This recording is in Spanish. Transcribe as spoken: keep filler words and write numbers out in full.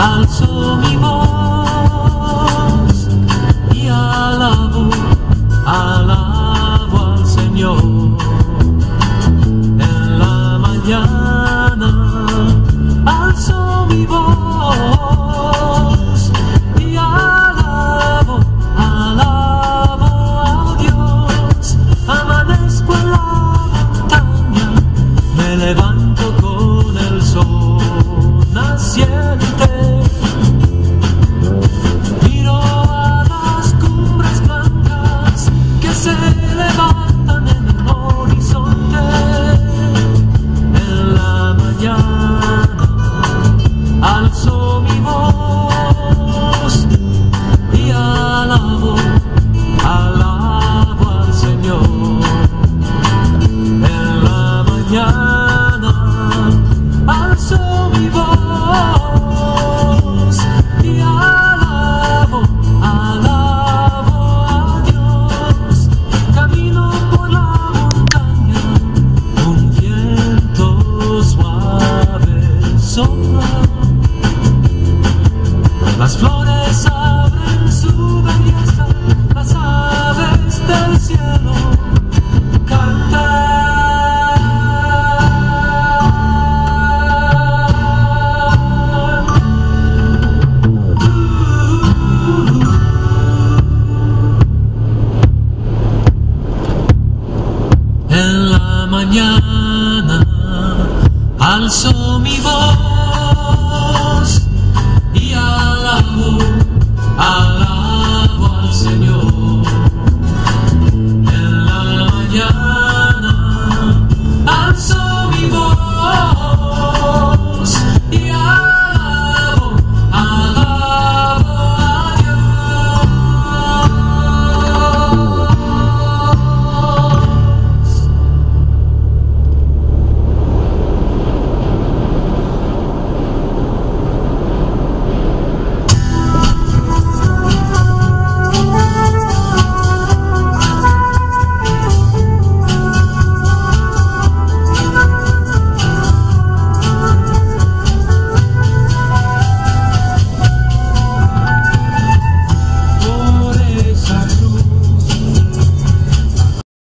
alzo mi voz y alabo, alabo al Señor. En la mañana alzo mi voz y alabo, alabo a Dios. Amanezco en la montaña, me levanto con el sol naciente. Miro a las cumbres blancas que se levantan en el horizonte. En la mañana alzo mi voz y alabo, alabo al Señor. En la mañana alzo mi voz y alabo, alabo a Dios. Camino por la montaña, un viento suave sopla. Las flores abren su belleza, las aves del cielo cantan. En la mañana alzo mi voz